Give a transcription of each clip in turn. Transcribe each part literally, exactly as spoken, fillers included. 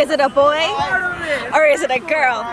Is it a boy or is it a girl?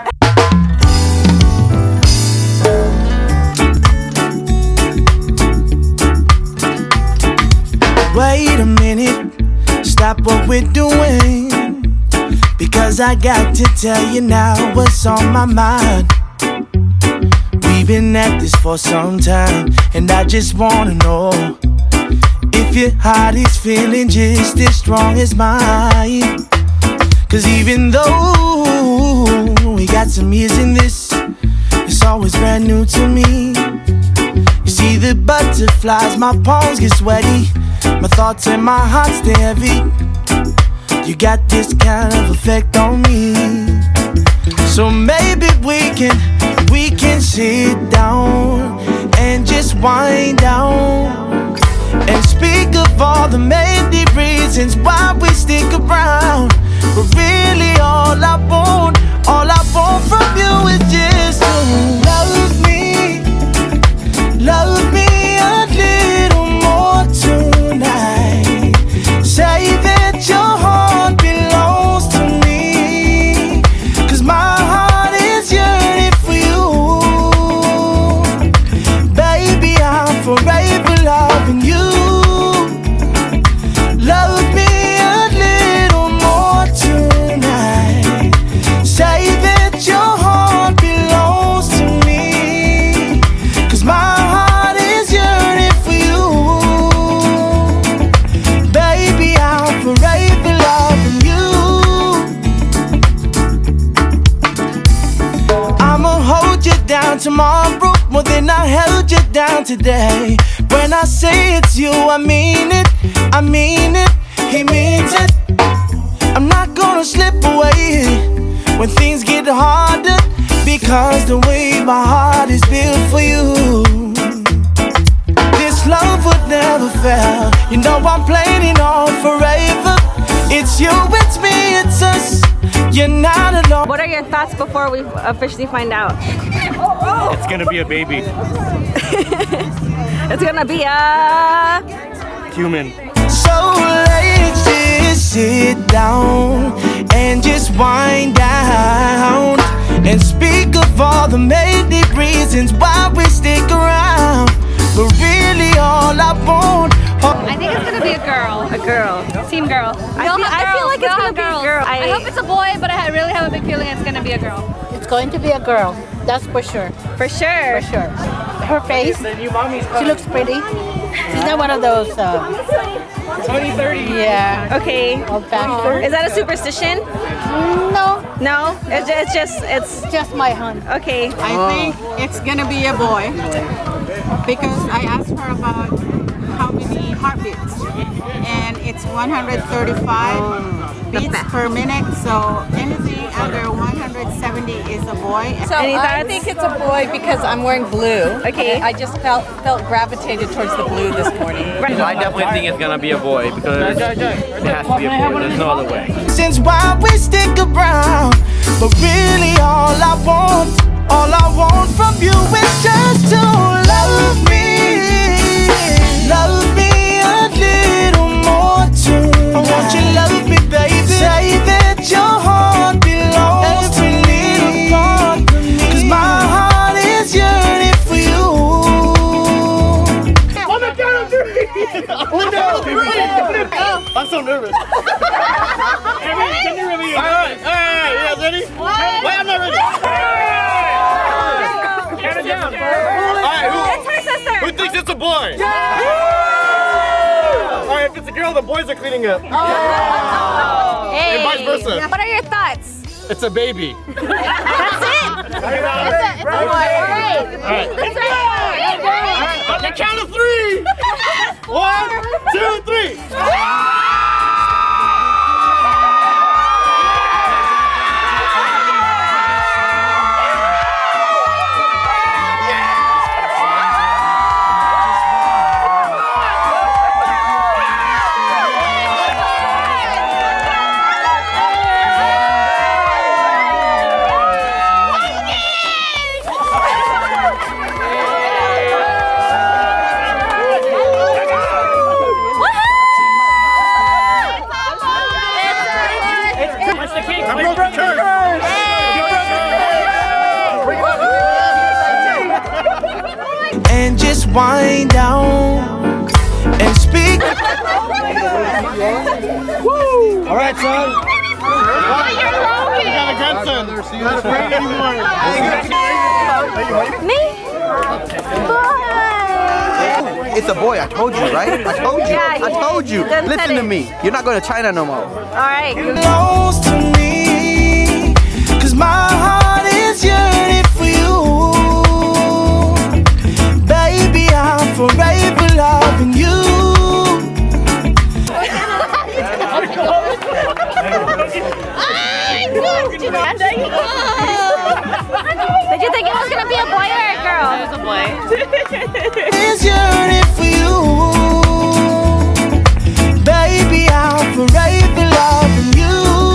Wait a minute, stop what we're doing, because I got to tell you now what's on my mind. We've been at this for some time, and I just wanna know if your heart is feeling just as strong as mine. Cause even though we got some years in this, it's always brand new to me. You see the butterflies, my palms get sweaty, my thoughts and my heart stay heavy. You got this kind of effect on me. So maybe we can, we can sit down and just wind down and speak of all the many reasons why we stick around. But really all I want, all I want from you is just to love me, love me a little more tonight. Say that your heart belongs to me, cause my heart is yearning for you. Baby, I'm forever loving you. Love me a little more tonight. Say that your heart belongs to me, cause my heart is yearning for you. Baby, I'm forever loving you. I'ma hold you down tomorrow more than I held you down today. When I say it's you, I mean it, I mean it, he means it. I'm not gonna slip away when things get harder, because the way my heart is built for you, this love would never fail. You know I'm planning on forever. It's you, it's me, it's us. You're not alone. What are your thoughts before we officially find out? It's gonna be a baby. It's gonna be a human. So let's just sit down and just wind down and speak of all the many reasons why we stick around. But really all I want, I think it's gonna be a girl. a girl. Team girl. I feel, I feel like it's gonna be a girl. I, I hope it's a boy, but I really have a big feeling it's gonna be a girl. It's going to be a girl, that's for sure. For sure. For sure. Her face, she looks pretty. She's not one of those uh, twenty thirty. yeah, Okay. old fashioned. Is that a superstition? No, No? It's just, it's just, it's just my hunt. okay. I think it's gonna be a boy because I asked her about how many heartbeats, and it's one hundred thirty-five beats per minute. So anything under one hundred seventy is a boy. So Any I thoughts? think it's a boy because I'm wearing blue. Okay. I just felt felt gravitated towards the blue this morning. I definitely think it's gonna be a boy because it has to be a boy. There's no other way. since why we stick around. But really all I want, all I want from you is just to love me. Love me a little more too. I want you to love me, baby. Say that your heart belongs to me, cause my heart is yearning for you. On the count of three! On the count of three! I'm so nervous. Can you really? Alright, alright, you guys ready? What? Wait, I'm not ready. Count it down. Alright, who, It's her sister. who thinks it's a boy? Alright, if it's a girl, the boys are cleaning up. Oh. And vice versa. What are your thoughts? It's a baby. That's it. Alright. Alright. On the count of three. One, two, three. wind down and speak. Woo! All right, son. You got a grandson. Not afraid anymore. Me? It's a boy, I told you, right? I told you. Yeah, I told you. then Listen said to it. me. You're not going to China no more. All right. Close to me, 'cause my heart is yearning for you. Baby, I'm forever loving you. Did you think it was gonna be a boy or a girl? It was a boy. Is yearning for you. Baby, I'm forever loving you.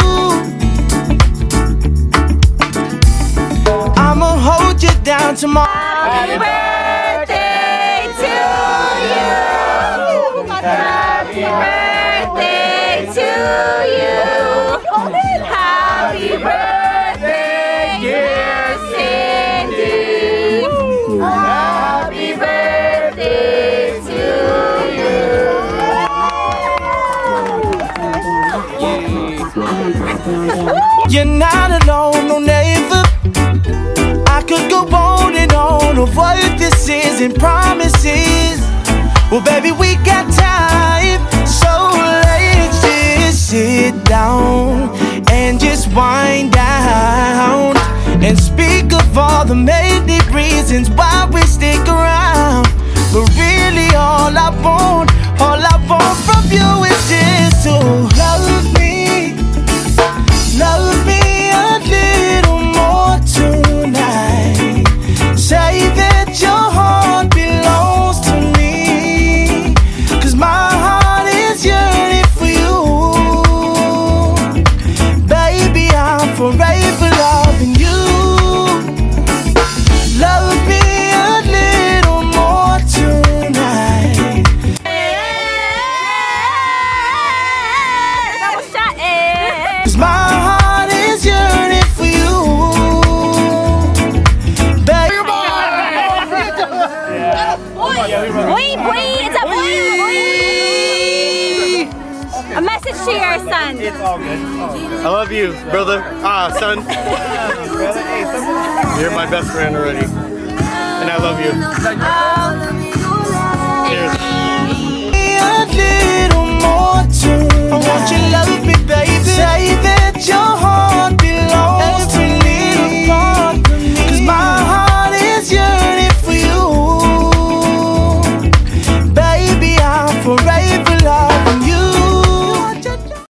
I'ma hold you down tomorrow. Happy birthday to you. Happy birthday to you. Happy birthday, dear Cindy. Happy birthday to you. You're not alone, no neighbor. I could go on and on of what this is and promises. Well, baby, we got time, so let's just sit down and just wind down and speak of all the many reasons why we stick around. But really, all I want, all I want from you is just to love me, love me a little more tonight. Say that your heart belongs to me, 'cause my heart is yearning for you. Baby, I'm forever loving you. Love me a little more tonight. Vamos já, é. 'Cause my heart is yearning for you. Baby, Boy, boy, it's a boy, boy. A message to your son. I love you, brother. Ah, son. You're my best friend already. And I love you. Cheers. a little more tonight. I want you to love me, baby. Say that your heart